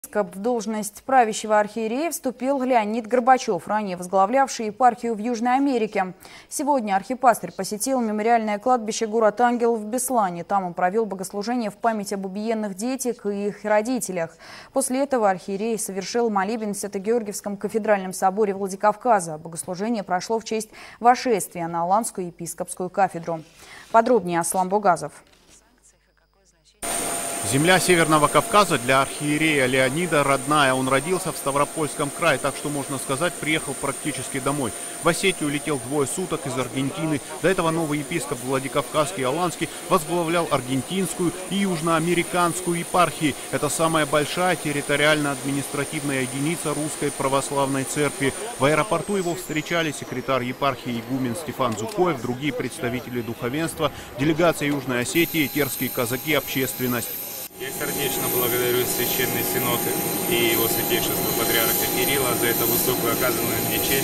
В должность правящего архиерея вступил Леонид Горбачев, ранее возглавлявший епархию в Южной Америке. Сегодня архипастырь посетил мемориальное кладбище «Город Ангелов» в Беслане. Там он провел богослужение в память об убиенных детях и их родителях. После этого архиерей совершил молебен в Свято-Георгиевском кафедральном соборе Владикавказа. Богослужение прошло в честь вошествия на Аланскую епископскую кафедру. Подробнее Аслан Бугазов. Земля Северного Кавказа для архиерея Леонида родная. Он родился в Ставропольском крае, так что, можно сказать, приехал практически домой. В Осетию улетел 2 суток из Аргентины. До этого новый епископ Владикавказский и Аланский возглавлял аргентинскую и южноамериканскую епархии. Это самая большая территориально-административная единица Русской Православной Церкви. В аэропорту его встречали секретарь епархии игумен Стефан Зукоев, другие представители духовенства, делегация Южной Осетии, терские казаки, общественность. Я сердечно благодарю Священный Синод и его святейшество патриарха Кирилла за эту высокую оказанную мне честь.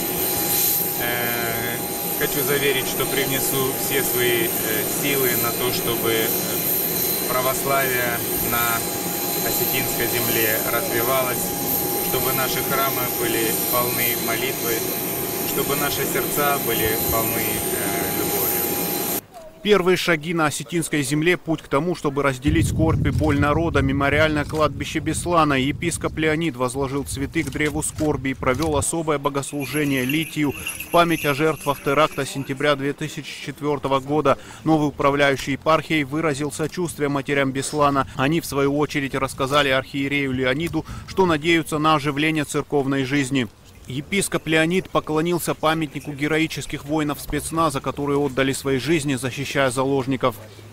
Хочу заверить, что привнесу все свои силы на то, чтобы православие на осетинской земле развивалось, чтобы наши храмы были полны молитвы, чтобы наши сердца были полны любовью. Первые шаги на осетинской земле – путь к тому, чтобы разделить скорбь и боль народа. Мемориальное кладбище Беслана. Епископ Леонид возложил цветы к древу скорби и провел особое богослужение литию в память о жертвах теракта сентября 2004 года. Новый управляющий епархией выразил сочувствие матерям Беслана. Они, в свою очередь, рассказали архиерею Леониду, что надеются на оживление церковной жизни. Епископ Леонид поклонился памятнику героических воинов спецназа, которые отдали свои жизни, защищая заложников.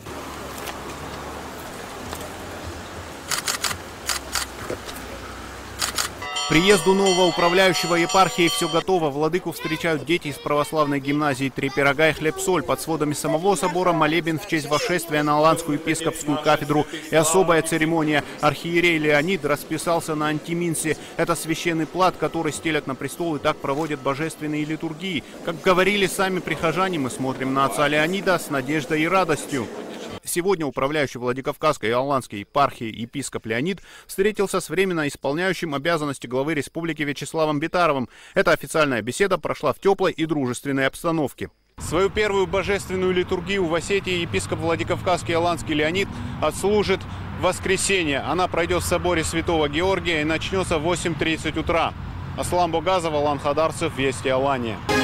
К приезду нового управляющего епархией все готово. Владыку встречают дети из православной гимназии. 3 пирога и хлеб-соль. Под сводами самого собора молебен в честь вошествия на Аланскую епископскую кафедру и особая церемония. Архиерей Леонид расписался на антиминсе. Это священный плат, который стелят на престол, и так проводят божественные литургии. Как говорили сами прихожане, мы смотрим на отца Леонида с надеждой и радостью. Сегодня управляющий Владикавказской и Аланской епархией епископ Леонид встретился с временно исполняющим обязанности главы республики Вячеславом Битаровым. Эта официальная беседа прошла в теплой и дружественной обстановке. Свою первую божественную литургию в Осетии епископ Владикавказский и Аланский Леонид отслужит в воскресенье. Она пройдет в соборе Святого Георгия и начнется в 8:30 утра. Аслан Бугазов, Алан Хадарцев, Вести Алания.